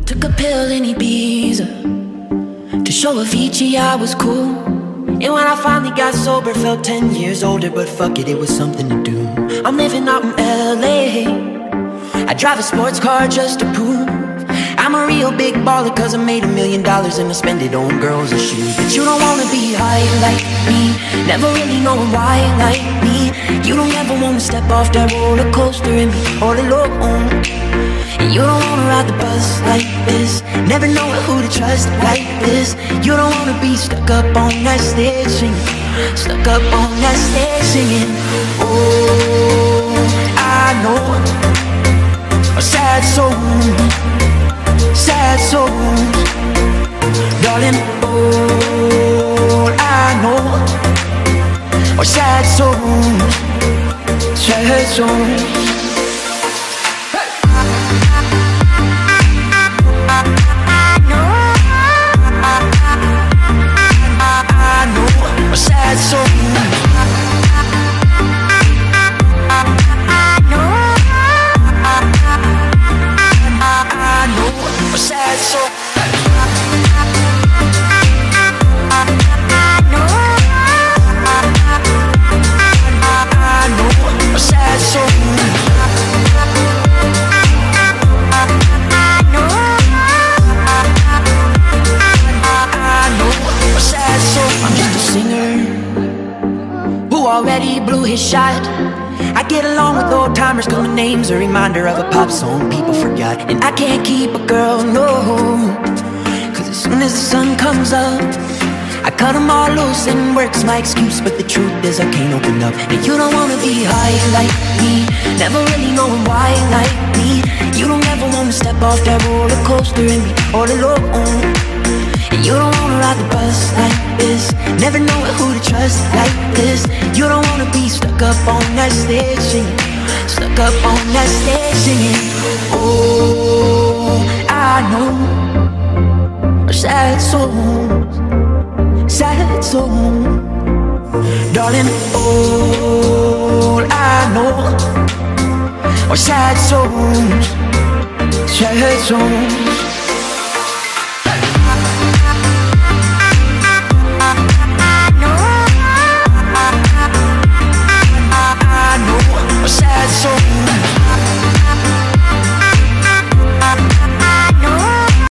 Took a pill in Ibiza to show Avicii I was cool. And when I finally got sober, felt 10 years older. But fuck it, it was something to do. I'm living out in LA. I drive a sports car just to prove I'm a real big baller, cause I made $1 million and I spend it on girls and shoes. But you don't wanna be high like me, never really knowing why like me. You don't ever wanna step off that roller coaster and be all alone. And you don't wanna ride the bus like this, never knowing who to trust like this. You don't wanna be stuck up on that stage singing, stuck up on that stage singing. Oh, I know a sad soul, sad souls, darling. All I know are sad souls, sad souls. Sad souls. Already blew his shot. I get along with old timers, call my name's a reminder of a pop song people forgot. And I can't keep a girl, no, cause as soon as the sun comes up, I cut them all loose and work's my excuse. But the truth is I can't open up. And you don't wanna be high like me, never really knowing why like me. You don't ever wanna step off that roller coaster and be all alone. And you don't wanna ride the bus like this, never knowing who to trust like this. You don't wanna be stuck up on that stage singing, stuck up on that stage singing. Oh, I know are sad souls, sad souls, darling. All I know are sad souls, sad souls.